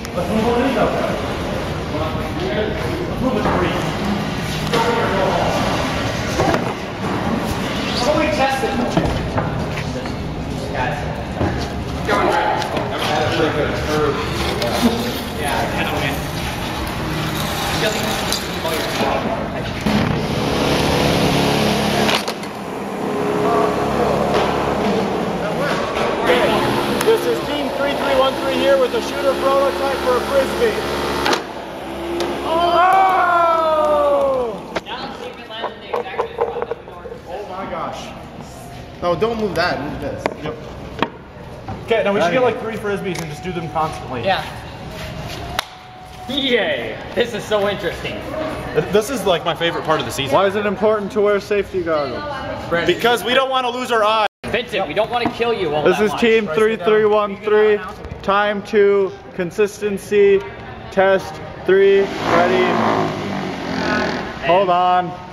Let's move on these up, guys. Let's move with 3. How about we test it? Guys. Going right. That's really good. Yeah, I kind of went. This is Team 3313 here with a shooter prototype for a frisbee. Oh! Now see if it lands in the exact spot. Oh my gosh. No, don't move that. Move this. Yep. Okay, now we should get like 3 frisbees and just do them constantly. Yeah. Yay! This is so interesting. This is like my favorite part of the season. Why is it important to wear safety goggles? Because we don't want to lose our eyes. Vincent, we don't want to kill you all This that is much. Team 3313. Time to consistency. Test 3. Ready. Hold on.